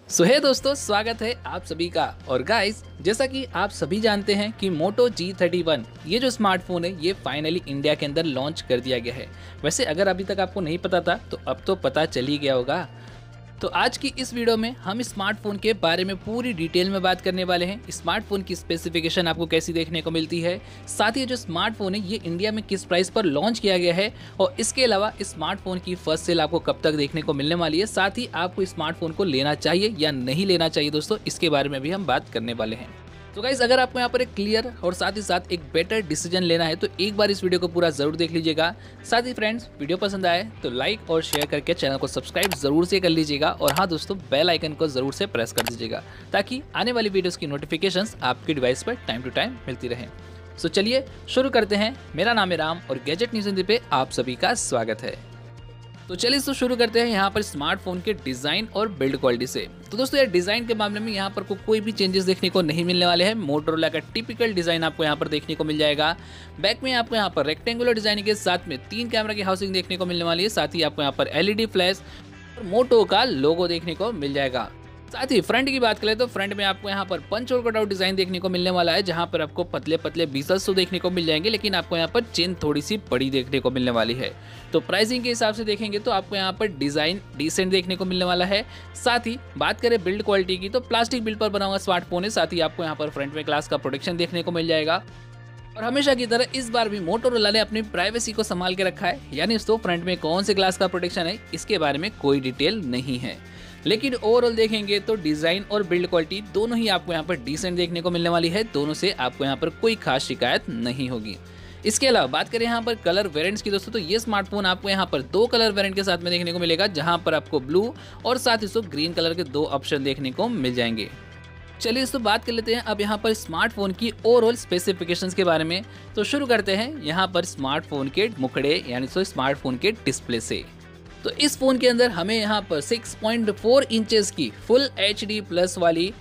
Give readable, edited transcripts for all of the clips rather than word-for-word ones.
हे दोस्तों, स्वागत है आप सभी का। और गाइस, जैसा कि आप सभी जानते हैं कि मोटो G31 ये जो स्मार्टफोन है ये फाइनली इंडिया के अंदर लॉन्च कर दिया गया है। वैसे अगर अभी तक आपको नहीं पता था तो अब तो पता चल ही गया होगा। तो आज की इस वीडियो में हम स्मार्टफोन के बारे में पूरी डिटेल में बात करने वाले हैं। स्मार्टफोन की स्पेसिफिकेशन आपको कैसी देखने को मिलती है, साथ ही जो स्मार्टफोन है ये इंडिया में किस प्राइस पर लॉन्च किया गया है, और इसके अलावा स्मार्टफोन की फर्स्ट सेल आपको कब तक देखने को मिलने वाली है, साथ ही आपको स्मार्टफोन को लेना चाहिए या नहीं लेना चाहिए दोस्तों, इसके बारे में भी हम बात करने वाले हैं। तो गाइस, अगर आपको यहाँ पर एक क्लियर और साथ ही साथ एक बेटर डिसीजन लेना है तो एक बार इस वीडियो को पूरा जरूर देख लीजिएगा। साथ ही फ्रेंड्स, वीडियो पसंद आए तो लाइक और शेयर करके चैनल को सब्सक्राइब जरूर से कर लीजिएगा, और हाँ दोस्तों, बेल आइकन को जरूर से प्रेस कर दीजिएगा ताकि आने वाली वीडियोस की नोटिफिकेशंस आपके डिवाइस पर टाइम टू टाइम मिलती रहे। तो चलिए शुरू करते हैं। मेरा नाम है राम और गैजेट न्यूज़ हिंदी पे आप सभी का स्वागत है। तो चलिए तो शुरू करते हैं यहाँ पर स्मार्टफोन के डिज़ाइन और बिल्ड क्वालिटी से। तो दोस्तों, यार डिज़ाइन के मामले में यहाँ पर कोई भी चेंजेस देखने को नहीं मिलने वाले हैं। मोटोरोला का टिपिकल डिज़ाइन आपको यहाँ पर देखने को मिल जाएगा। बैक में आपको यहाँ पर रेक्टेंगुलर डिज़ाइन के साथ में 3 कैमरा की हाउसिंग देखने को मिलने वाली है। साथ ही आपको यहाँ पर LED फ्लैश और मोटो का लोगो देखने को मिल जाएगा। साथ ही फ्रंट की बात करें तो फ्रंट में आपको यहाँ पर पंच और कटआउट डिजाइन देखने को मिलने वाला है, जहाँ पर आपको पतले पतले बीसल्स तो देखने को मिल जाएंगे, लेकिन आपको यहाँ पर चेन थोड़ी सी बड़ी देखने को मिलने वाली है। तो प्राइसिंग के हिसाब से देखेंगे तो आपको यहाँ पर डिजाइन डिसेंट देखने को मिलने वाला है। साथ ही बात करें बिल्ड क्वालिटी की तो प्लास्टिक बिल्ड पर बना हुआ स्मार्टफोन है। साथ ही आपको यहाँ पर फ्रंट में ग्लास का प्रोटेक्शन देखने को मिल जाएगा। और हमेशा की तरह इस बार भी मोटोरोला ने अपनी प्राइवेसी को संभाल के रखा है, यानी दोस्तों फ्रंट में कौन से ग्लास का प्रोटेक्शन है इसके बारे में कोई डिटेल नहीं है। लेकिन ओवरऑल देखेंगे तो डिजाइन और बिल्ड क्वालिटी दोनों ही आपको यहाँ पर डिसेंट देखने को मिलने वाली है। दोनों से आपको यहाँ पर कोई खास शिकायत नहीं होगी। इसके अलावा बात करें यहाँ पर कलर वेरिएंट्स की दोस्तों, तो ये स्मार्टफोन आपको यहाँ पर 2 कलर वेरिएंट के साथ में देखने को मिलेगा, जहाँ पर आपको ब्लू और साथ ही ग्रीन कलर के 2 ऑप्शन देखने को मिल जाएंगे। चलिए दोस्तों, बात कर लेते हैं अब यहाँ पर स्मार्टफोन की ओवरऑल स्पेसिफिकेशंस के बारे में। तो शुरू करते हैं यहाँ पर स्मार्टफोन के मुखड़े यानी स्मार्टफोन के डिस्प्ले से। तो इस फोन के अंदर हमें यहाँ पर 6.4 इंचेस की फुल HD प्लस वाली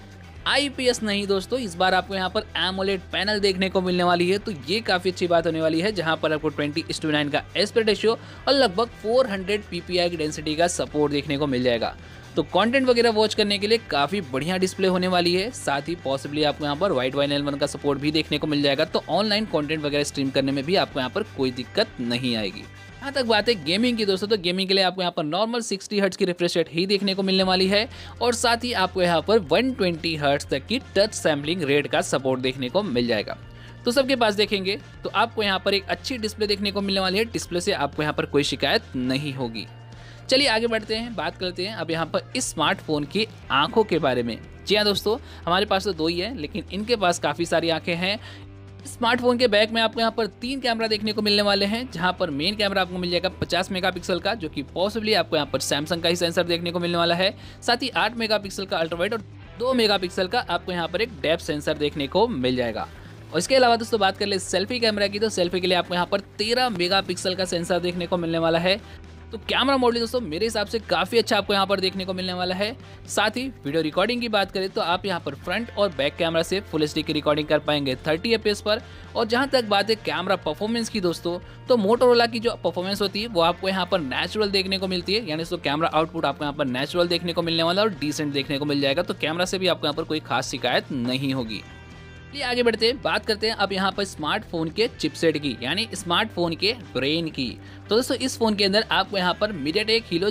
IPS नहीं दोस्तों, इस बार आपको यहाँ पर AMOLED पैनल देखने को मिलने वाली है। तो ये काफ़ी अच्छी बात होने वाली है, जहाँ पर आपको 20:9 का एस्पेक्ट रेशियो और लगभग 400 PPI की डेंसिटी का सपोर्ट देखने को मिल जाएगा। तो कंटेंट वगैरह वॉच करने के लिए काफ़ी बढ़िया डिस्प्ले होने वाली है। साथ ही पॉसिबली आपको यहाँ पर वाइड YNL1 का सपोर्ट भी देखने को मिल जाएगा। तो ऑनलाइन कंटेंट वगैरह स्ट्रीम करने में भी आपको यहाँ पर कोई दिक्कत नहीं आएगी। यहाँ तक बात है गेमिंग की दोस्तों, तो गेमिंग के लिए आपको यहाँ पर नॉर्मल 60 हर्ट्ज की रिफ्रेश रेट ही देखने को मिलने वाली है, और साथ ही आपको यहाँ पर 120 हर्ट्ज तक की टच सैम्पलिंग रेट का सपोर्ट देखने को मिल जाएगा। तो सबके पास देखेंगे तो आपको यहाँ पर एक अच्छी डिस्प्ले देखने को मिलने वाली है। डिस्प्ले से आपको यहाँ पर कोई शिकायत नहीं होगी। चलिए आगे बढ़ते हैं, बात करते हैं अब यहाँ पर इस स्मार्टफोन की आंखों के बारे में। जी हाँ दोस्तों, हमारे पास तो 2 ही है, लेकिन इनके पास काफ़ी सारी आंखें हैं। स्मार्टफोन के बैक में आपको यहाँ पर 3 कैमरा देखने को मिलने वाले हैं, जहाँ पर मेन कैमरा आपको मिल जाएगा 50 मेगापिक्सल का, जो कि पॉसिबली आपको यहाँ पर सैमसंग का ही सेंसर देखने को मिलने वाला है। साथ ही 8 मेगापिक्सल का अल्ट्रावाइड और 2 मेगापिक्सल का आपको यहाँ पर एक डेप्थ सेंसर देखने को मिल जाएगा। और इसके अलावा दोस्तों बात कर ले सेल्फी कैमरा की, तो सेल्फी के लिए आपको यहाँ पर 13 मेगापिक्सल का सेंसर देखने को मिलने वाला है। तो कैमरा मॉडल दोस्तों मेरे हिसाब से काफ़ी अच्छा आपको यहाँ पर देखने को मिलने वाला है। साथ ही वीडियो रिकॉर्डिंग की बात करें तो आप यहाँ पर फ्रंट और बैक कैमरा से फुल HD की रिकॉर्डिंग कर पाएंगे 30 FPS पर। और जहाँ तक बात है कैमरा परफॉर्मेंस की दोस्तों, तो मोटोरोला की जो परफॉर्मेंस होती है वो आपको यहाँ पर नेचुरल देखने को मिलती है, यानी कैमरा आउटपुट आपको यहाँ पर नेचुरल देखने को मिलने वाला और डिसेंट देखने को मिल जाएगा। तो कैमरा से भी आपको यहाँ पर कोई खास शिकायत नहीं होगी। चलिए आगे बढ़ते हैं, बात करते हैं अब यहाँ पर स्मार्टफोन के चिपसेट की, यानी स्मार्टफोन के ब्रेन की। तो दोस्तों इस फोन के अंदर आपको यहाँ पर MediaTek Helio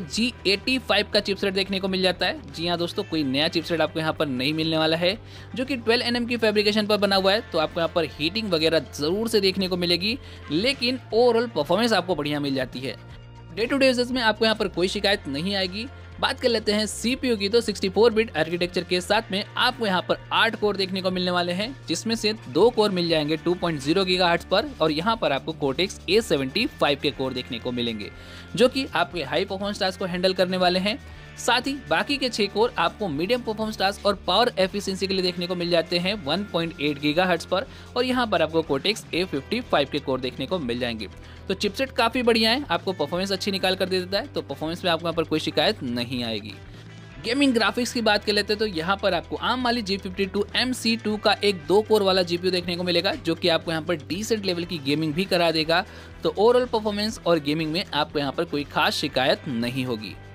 G85 का चिपसेट देखने को मिल जाता है। जी हाँ दोस्तों, कोई नया चिपसेट आपको यहाँ पर नहीं मिलने वाला है, जो कि 12 nm की फैब्रिकेशन पर बना हुआ है। तो आपको यहाँ पर हीटिंग वगैरह जरूर से देखने को मिलेगी, लेकिन ओवरऑल परफॉर्मेंस आपको बढ़िया मिल जाती है। डे टू डे यूजेस में आपको यहाँ पर कोई शिकायत नहीं आएगी। बात कर लेते हैं CPU की, तो 64 बिट आर्किटेक्चर के साथ में आपको यहाँ पर 8 कोर देखने को मिलने वाले हैं, जिसमें से 2 कोर मिल जाएंगे 2.0 गीगाहर्ट्ज पर, और यहाँ पर आपको Cortex A75 के कोर देखने को मिलेंगे, जो कि आपके हाई परफॉर्मेंस टास्क को हैंडल करने वाले हैं। साथ ही बाकी के 6 कोर आपको मीडियम परफॉर्मेंस टास्क और पावर एफिशिएंसी के लिए देखने को मिल जाते हैं 1.8 गीगाहर्ट्ज पर, और यहाँ पर आपको Cortex A55 के कोर देखने को मिल जाएंगे। तो चिपसेट काफ़ी बढ़िया है, आपको परफॉर्मेंस अच्छी निकाल कर दे देता है। तो परफॉर्मेंस में आपको यहाँ पर कोई शिकायत नहीं आएगी। गेमिंग ग्राफिक्स की बात कर लेते हैं तो यहाँ पर आपको आर्म वाली G52 MC2 का एक 2 कोर वाला GPU देखने को मिलेगा, जो कि आपको यहाँ पर डिसेंट लेवल की गेमिंग भी करा देगा। तो ओवरऑल परफॉर्मेंस और गेमिंग में आपको यहाँ पर कोई खास शिकायत नहीं होगी।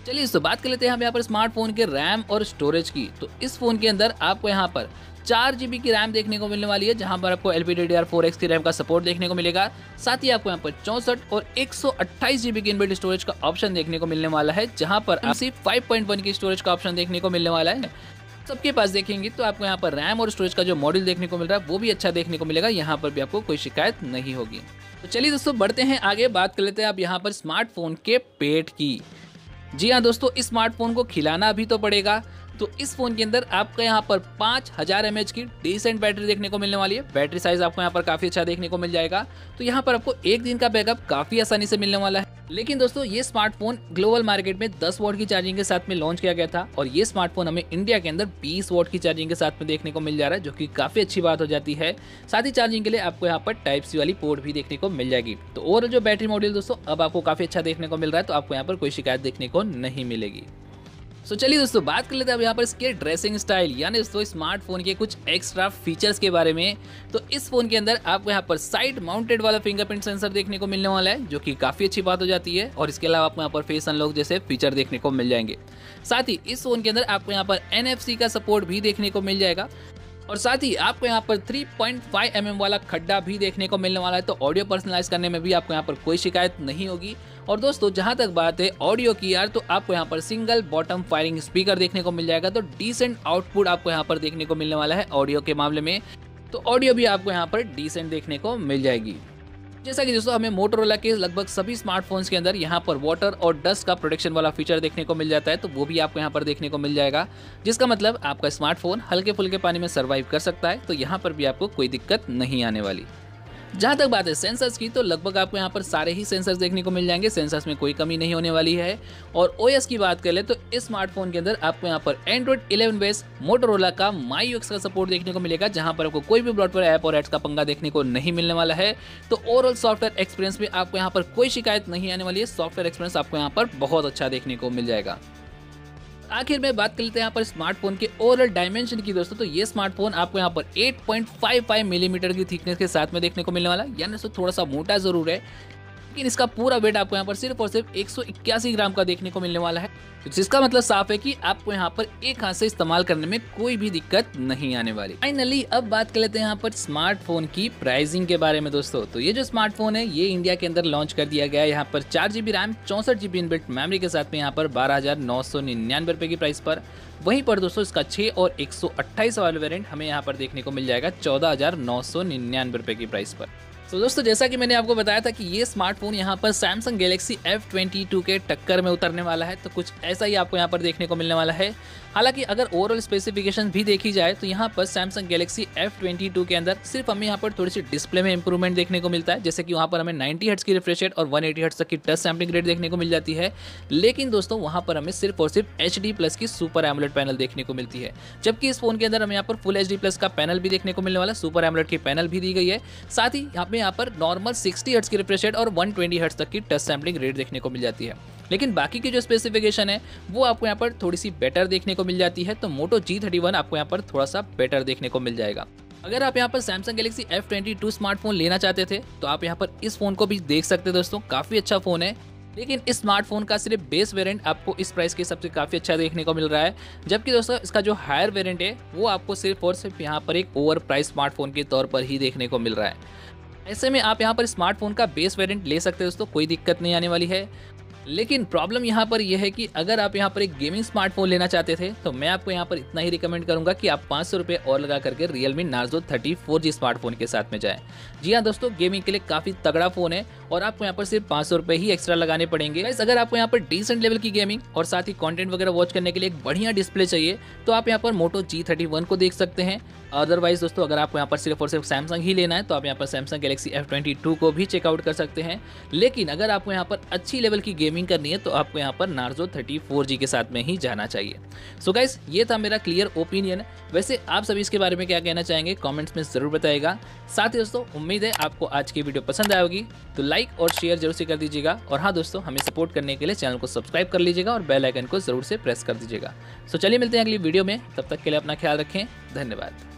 चलिए दोस्तों बात कर लेते हैं हम यहाँ पर स्मार्टफोन के रैम और स्टोरेज की। तो इस फोन के अंदर आपको यहाँ पर 4 GB की रैम देखने को मिलने वाली है, जहां पर आपको LPDDR4X की रैम का सपोर्ट देखने को मिलेगा। साथ ही आपको यहाँ पर 64 और 128 GB की इनबिल्ट स्टोरेज का ऑप्शन देखने को मिलने वाला है, जहां पर आपको 5.1 की स्टोरेज का ऑप्शन देखने को मिलने वाला है। सबके पास देखेंगे तो आपको यहाँ पर रैम और स्टोरेज का जो मॉड्यूल देखने को मिल रहा है वो भी अच्छा देखने को मिलेगा, यहाँ पर भी आपको कोई शिकायत नहीं होगी। तो चलिए दोस्तों बढ़ते हैं आगे, बात कर लेते हैं आप यहाँ पर स्मार्टफोन के पेट की। जी हाँ दोस्तों, इस स्मार्टफोन को खिलाना भी तो पड़ेगा। तो इस फोन के अंदर आपको यहाँ पर 5000 mAh की डिसेंट बैटरी देखने को मिलने वाली है। बैटरी साइज आपको यहाँ पर काफी अच्छा देखने को मिल जाएगा। तो यहाँ पर आपको एक दिन का बैकअप काफी आसानी से मिलने वाला है। लेकिन दोस्तों ये स्मार्टफोन ग्लोबल मार्केट में 10 वॉट की चार्जिंग के साथ में लॉन्च किया गया था, और ये स्मार्टफोन हमें इंडिया के अंदर 20 वॉट की चार्जिंग के साथ में देखने को मिल जा रहा है, जो कि काफी अच्छी बात हो जाती है। साथ ही चार्जिंग के लिए आपको यहाँ पर Type-C वाली पोर्ट भी देखने को मिल जाएगी। तो ओवरऑल जो बैटरी मॉड्यूल दोस्तों अब आपको काफी अच्छा देखने को मिल रहा है, तो आपको यहाँ पर कोई शिकायत देखने को नहीं मिलेगी। तो चलिए दोस्तों बात कर लेते हैं अब यहाँ पर इसके ड्रेसिंग स्टाइल, यानी दोस्तों स्मार्टफोन के कुछ एक्स्ट्रा फीचर्स के बारे में। तो इस फोन के अंदर आपको यहाँ पर साइड माउंटेड वाला फिंगरप्रिंट सेंसर देखने को मिलने वाला है, जो कि काफी अच्छी बात हो जाती है। और इसके अलावा आपको यहाँ पर फेस अनलॉक जैसे फीचर देखने को मिल जाएंगे। साथ ही इस फोन के अंदर आपको यहाँ पर NFC का सपोर्ट भी देखने को मिल जाएगा, और साथ ही आपको यहाँ पर 3.5 mm वाला खड्डा भी देखने को मिलने वाला है। तो ऑडियो पर्सनलाइज करने में भी आपको यहाँ पर कोई शिकायत नहीं होगी। और दोस्तों जहाँ तक बात है ऑडियो की यार, तो आपको यहाँ पर सिंगल बॉटम फायरिंग स्पीकर देखने को मिल जाएगा। तो डिसेंट आउटपुट आपको यहाँ पर देखने को मिलने वाला है ऑडियो के मामले में। तो ऑडियो भी आपको यहाँ पर डिसेंट देखने को मिल जाएगी। जैसा कि दोस्तों हमें मोटोरोला के लगभग सभी स्मार्टफोन्स के अंदर यहाँ पर वाटर और डस्ट का प्रोटेक्शन वाला फीचर देखने को मिल जाता है, तो वो भी आपको यहाँ पर देखने को मिल जाएगा, जिसका मतलब आपका स्मार्टफोन हल्के फुल्के पानी में सर्वाइव कर सकता है। तो यहाँ पर भी आपको कोई दिक्कत नहीं आने वाली। जहाँ तक बात है सेंसर्स की, तो लगभग आपको यहाँ पर सारे ही सेंसर्स देखने को मिल जाएंगे। सेंसर्स में कोई कमी नहीं होने वाली है। और OS की बात कर ले तो इस स्मार्टफोन के अंदर आपको यहाँ पर Android 11 बेस मोटोरोला का MyUX का सपोर्ट देखने को मिलेगा, जहाँ पर आपको कोई भी ब्रॉडवेयर ऐप और एड्स का पंगा देखने को नहीं मिलने वाला है। तो ओवरऑल सॉफ्टवेयर एक्सपीरियंस में आपको यहाँ पर कोई शिकायत नहीं आने वाली है। सॉफ्टवेयर एक्सपीरियंस आपको यहाँ पर बहुत अच्छा देखने को मिल जाएगा। आखिर में बात कर लेते हैं यहाँ पर स्मार्टफोन के ओवरऑल डायमेंशन की दोस्तों। तो ये स्मार्टफोन आपको यहाँ पर 8.55 मिलीमीटर की थिकनेस के साथ में देखने को मिलने वाला है, यानी दोस्तों थोड़ा सा मोटा जरूर है, लेकिन इसका पूरा वेट आपको यहाँ पर सिर्फ और सिर्फ 181 ग्राम का देखने को मिलने वाला है, जिसका मतलब साफ है कि आपको यहाँ पर एक हाथ से इस्तेमाल करने में कोई भी दिक्कत नहीं आने वाली। फाइनली अब बात कर लेते हैं यहाँ पर स्मार्टफोन की प्राइसिंग के बारे में दोस्तों। तो ये जो स्मार्टफोन है ये इंडिया के अंदर लॉन्च कर दिया गया है यहाँ पर 4 GB RAM 64 GB inbuilt memory के साथ में यहाँ पर 12,999 रुपए की प्राइस पर। वहीं पर दोस्तों इसका 6 और 128 वाला वेरिएंट हमें यहाँ पर देखने को मिल जाएगा 14,999 रुपए की प्राइस पर। तो दोस्तों जैसा कि मैंने आपको बताया था कि ये स्मार्टफोन यहाँ पर Samsung Galaxy F22 के टक्कर में उतरने वाला है, तो कुछ ऐसा ही आपको यहाँ पर देखने को मिलने वाला है। हालांकि अगर ओवरऑल स्पेसिफिकेशन भी देखी जाए तो यहाँ पर Samsung Galaxy F22 के अंदर सिर्फ हमें यहाँ पर थोड़ी सी डिस्प्ले में इंप्रूवमेंट देखने को मिलता है, जैसे कि वहाँ पर हमें 90 हर्ट्ज की रिफ्रेश रेट और 180 हर्ट्ज तक की टच सैंपलिंग रेट देखने को मिल जाती है। लेकिन दोस्तों वहाँ पर हमें सिर्फ और सिर्फ HD+ की सुपर एमोलेड पैनल देखने को मिलती है, जबकि इस फोन के अंदर हमें यहाँ पर फुल HD+ का पैनल भी देखने को मिलने वाला, सुपर एमोलेड की पैनल भी दी गई है। साथ ही यहाँ पर नॉर्मल 60 हर्ट्ज की रिफ्रेश रेट और 120 हर्ट्ज तक की टच सैंपलिंग रेट देखने को मिल जाती है। लेकिन बाकी की जो स्पेसिफिकेशन है वो आपको यहाँ पर थोड़ी सी बेटर देखने को मिल जाती है। तो Moto G31 आपको यहाँ पर थोड़ा सा बेटर देखने को मिल जाएगा। अगर आप यहाँ पर Samsung Galaxy F22 स्मार्टफोन लेना चाहते थे तो आप यहाँ पर इस फोन को भी देख सकते दोस्तों, काफी अच्छा फोन है। लेकिन इस स्मार्टफोन का सिर्फ बेस वेरिएंट आपको इस प्राइस के हिसाब से काफ़ी अच्छा देखने को मिल रहा है, जबकि दोस्तों इसका जो हायर वेरिएंट है वो आपको सिर्फ और सिर्फ यहाँ पर एक ओवर प्राइस स्मार्टफोन के तौर पर ही देखने को मिल रहा है। ऐसे में आप यहाँ पर स्मार्टफोन का बेस वेरिएंट ले सकते हैं दोस्तों, कोई दिक्कत नहीं आने वाली है। लेकिन प्रॉब्लम यहाँ पर यह है कि अगर आप यहाँ पर एक गेमिंग स्मार्टफोन लेना चाहते थे तो मैं आपको यहाँ पर इतना ही रिकमेंड करूंगा कि आप 500 रुपये और लगा करके Realme Narzo 30 4G स्मार्टफोन के साथ में जाएं। जी हाँ दोस्तों, गेमिंग के लिए काफ़ी तगड़ा फ़ोन है और आपको यहाँ पर सिर्फ 500 रुपये ही एक्स्ट्रा लगाने पड़ेंगे। अगर आपको यहाँ पर डिसेंट लेवल की गेमिंग और साथ ही कंटेंट वगैरह वॉच करने के लिए एक बढ़िया डिस्प्ले चाहिए तो आप यहाँ पर Moto G31 को देख सकते हैं। अदरवाइज दोस्तों अगर आपको यहाँ पर सिर्फ और सिर्फ सैमसंग ही लेना है तो आप यहाँ पर Samsung Galaxy F22 को भी चेकआउट कर सकते हैं। लेकिन अगर आपको यहाँ पर अच्छी लेवल की गेमिंग करनी है तो आपको यहाँ पर Narzo 30 4G के साथ में ही जाना चाहिए। सो गाइस, ये था मेरा क्लियर ओपिनियन। वैसे आप सभी इसके बारे में क्या कहना चाहेंगे कमेंट्स में ज़रूर बताइएगा। साथ ही दोस्तों उम्मीद है आपको आज की वीडियो पसंद आएगी, तो लाइक और शेयर जरूर से कर दीजिएगा। और हाँ दोस्तों, हमें सपोर्ट करने के लिए चैनल को सब्सक्राइब कर लीजिएगा और बेल आइकन को ज़रूर से प्रेस कर दीजिएगा। सो चलिए मिलते हैं अगली वीडियो में, तब तक के लिए अपना ख्याल रखें। धन्यवाद।